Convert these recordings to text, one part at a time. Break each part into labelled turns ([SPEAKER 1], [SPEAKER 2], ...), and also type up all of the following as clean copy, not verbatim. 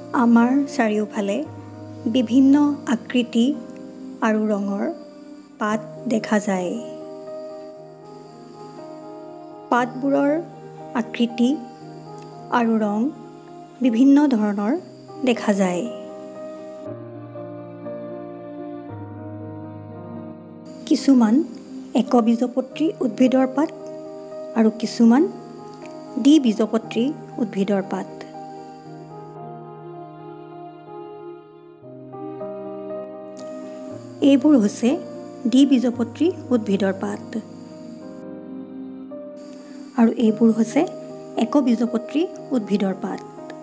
[SPEAKER 1] আমাৰ চাৰিওফালে বিভিন্ন আকৃতি আৰু ৰঙৰ পাত দেখা যায়। পাতবোৰৰ আকৃতি আৰু ৰং বিভিন্ন ধৰণৰ দেখা যায়। কিছুমান একবীজপত্ৰী উদ্ভিদৰ পাত আৰু কিছুমান দ্বিবীজপত্ৰী উদ্ভিদৰ পাত। এইবোৰ হৈছে দ্বিবীজপত্ৰী উদ্ভিদৰ পাত আৰু এইবোৰ হৈছে একবীজপত্ৰী উদ্ভিদৰ পাত।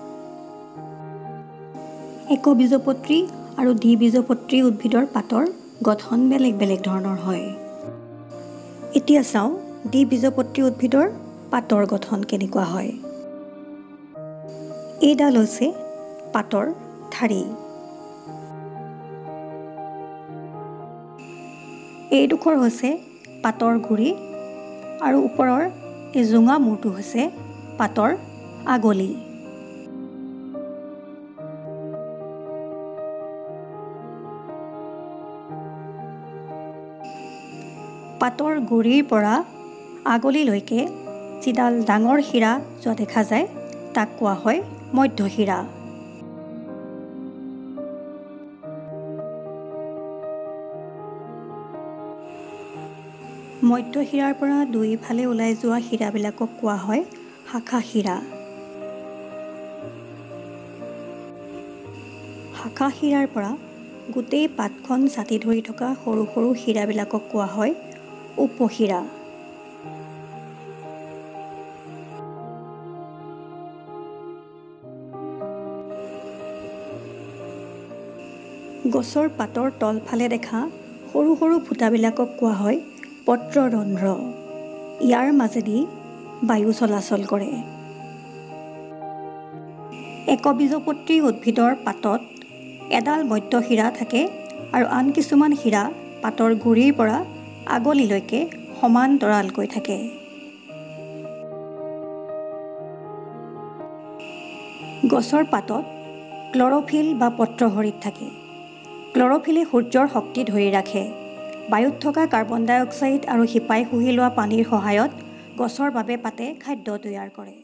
[SPEAKER 1] একবীজপত্ৰী আৰু দ্বিবীজপত্ৰী উদ্ভিদৰ পাতৰ গঠন বেলেগ বেলেগ ধৰণৰ হয়। এতিয়া চাওঁ দ্বিবীজপত্ৰী উদ্ভিদৰ পাতৰ গঠন কেনেকুৱা হয়। এইডাল হৈছে পাতৰ ঠাৰি। এইডোখৰ হৈছে পাতৰ গুৰি আৰু ওপৰৰ এই জোঙা মূৰটো হৈছে পাতৰ আগলি। পাতৰ গুৰিৰ পৰা আগলিলৈকে যিডাল ডাঙৰ শিৰা যোৱা দেখা যায় তাক কোৱা হয় মধ্যশিৰা। মধ্যশিৰাৰ পৰা দুইফালে ওলাই যোৱা শিৰাবিলাকক কোৱা হয় শাখা শিৰা। শাখা শিৰাৰ পৰা গোটেই পাতখন ছাটি ধৰি থকা সৰু সৰু শিৰাবিলাকক কোৱা হয় উপশিৰা। গছৰ পাতৰ তলফালে দেখা সৰু সৰু ফুটাবিলাকক কোৱা হয় পত্ৰৰন্ধ্ৰ। ইয়াৰ মাজেদি বায়ু চলাচল কৰে। একবীজপত্ৰী উদ্ভিদৰ পাতত এডাল মধ্যশিৰা থাকে আৰু আন কিছুমান শিৰা পাতৰ গুৰিৰ পৰা আগলিলৈকে সমান্তৰালকৈ থাকে। গছৰ পাতত ক্লৰ'ফিল বা পত্ৰহৰিত থাকে। ক্লৰ'ফিলে সূৰ্যৰ শক্তি ধৰি ৰাখে। বায়ুত থকা কাৰ্বন ডাই অক্সাইড আৰু শিপাই শুহি লোৱা পানীৰ সহায়ত গছৰ বাবে পাতে খাদ্য তৈয়াৰ কৰে।